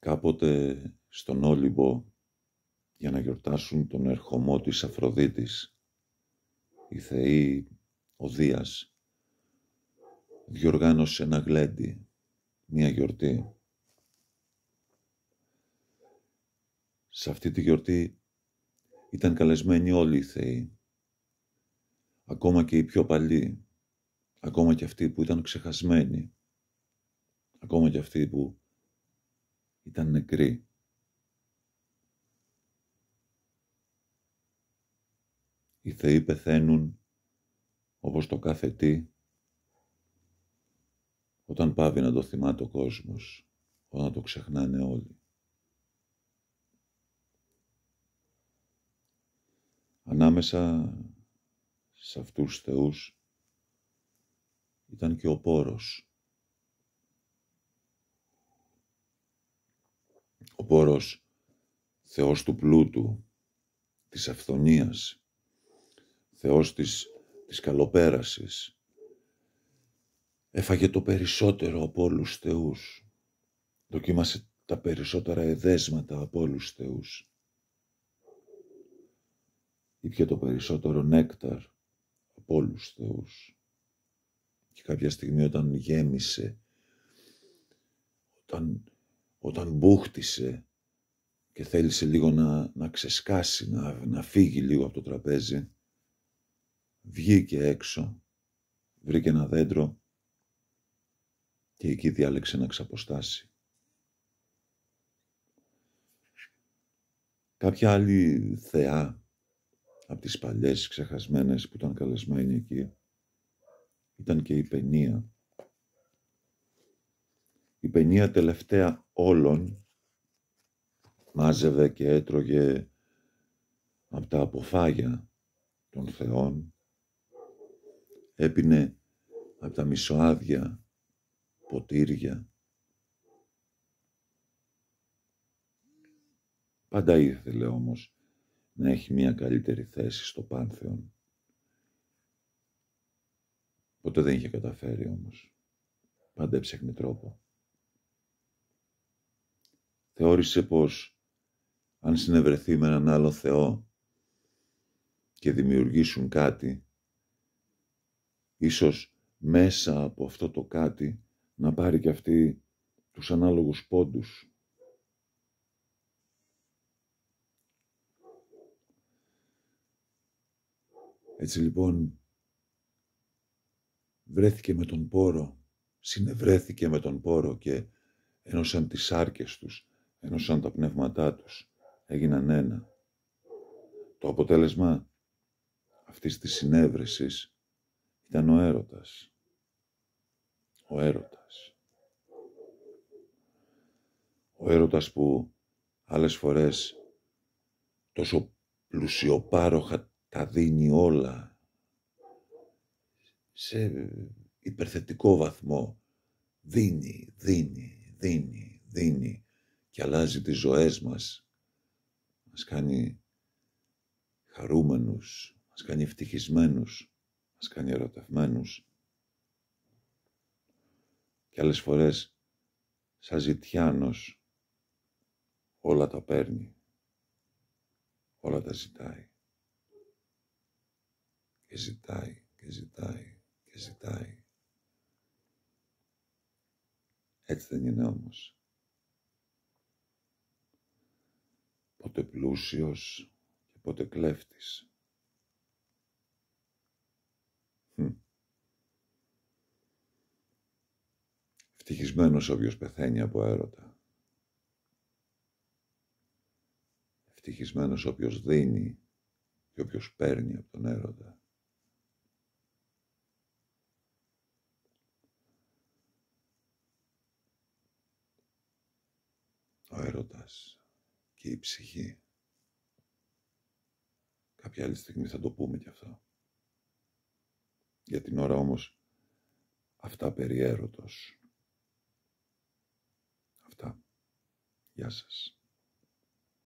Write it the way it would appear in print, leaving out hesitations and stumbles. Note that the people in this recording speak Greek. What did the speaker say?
Κάποτε στον Όλυμπο, για να γιορτάσουν τον ερχομό της Αφροδίτης, η θεή ο Δίας διοργάνωσε ένα γλέντι, μία γιορτή. Σε αυτή τη γιορτή ήταν καλεσμένοι όλοι οι θεοί, ακόμα και οι πιο παλιοί, ακόμα και αυτοί που ήταν ξεχασμένοι, ακόμα και αυτοί που ήταν νεκροί. Οι θεοί πεθαίνουν όπως το κάθε τι, όταν πάβει να το θυμάται ο κόσμος, όταν το ξεχνάνε όλοι. Ανάμεσα σε αυτούς τους θεούς ήταν και ο Πόρος. Ο Πόρος, θεός του πλούτου, της αυθονίας, θεός της καλοπέρασης. Έφαγε το περισσότερο από όλους τους θεούς. Δοκίμασε τα περισσότερα εδέσματα από όλους τους θεούς. Ήπιε το περισσότερο νέκταρ από όλους τους θεούς. Και κάποια στιγμή όταν γέμισε, όταν μπούχτισε και θέλησε λίγο να ξεσκάσει, να φύγει λίγο από το τραπέζι, βγήκε έξω, βρήκε ένα δέντρο και εκεί διάλεξε να ξαποστάσει. Κάποια άλλη θεά από τις παλιές ξεχασμένες που ήταν καλεσμένη εκεί ήταν και η Παινία. Η Παινία τελευταία όλων μάζευε και έτρωγε από τα αποφάγια των θεών, έπινε από τα μισοάδια ποτήρια. Πάντα ήθελε όμως να έχει μια καλύτερη θέση στο Πάνθεον. Ποτέ δεν είχε καταφέρει όμως. Πάντα έψαχνε τρόπο. Θεώρησε πως αν συνευρεθεί με έναν άλλο θεό και δημιουργήσουν κάτι, ίσως μέσα από αυτό το κάτι να πάρει και αυτή τους ανάλογους πόντους. Έτσι λοιπόν βρέθηκε με τον Πόρο, συνευρέθηκε με τον Πόρο και ένωσαν τις σάρκες τους, ένωσαν τα πνεύματά τους, έγιναν ένα. Το αποτέλεσμα αυτής της συνέβρεσης ήταν ο έρωτας. Ο έρωτας. Ο έρωτας που άλλες φορές τόσο πλουσιοπάροχα τα δίνει όλα σε υπερθετικό βαθμό. Δίνει και αλλάζει τις ζωές μας. Μας κάνει χαρούμενους, μας κάνει ευτυχισμένους, μας κάνει ερωτευμένους. Και άλλες φορές, σαν ζητιάνος, όλα τα παίρνει, όλα τα ζητάει. Και ζητάει, και ζητάει, και ζητάει. Έτσι δεν είναι όμως. Πότε πλούσιος και πότε κλέφτης. Ευτυχισμένος όποιος πεθαίνει από έρωτα. Ευτυχισμένος όποιος δίνει και όποιος παίρνει από τον έρωτα. Ο έρωτας και η ψυχή. Κάποια άλλη στιγμή θα το πούμε κι αυτό. Για την ώρα όμως, αυτά περί έρωτος. Αυτά. Γεια σας.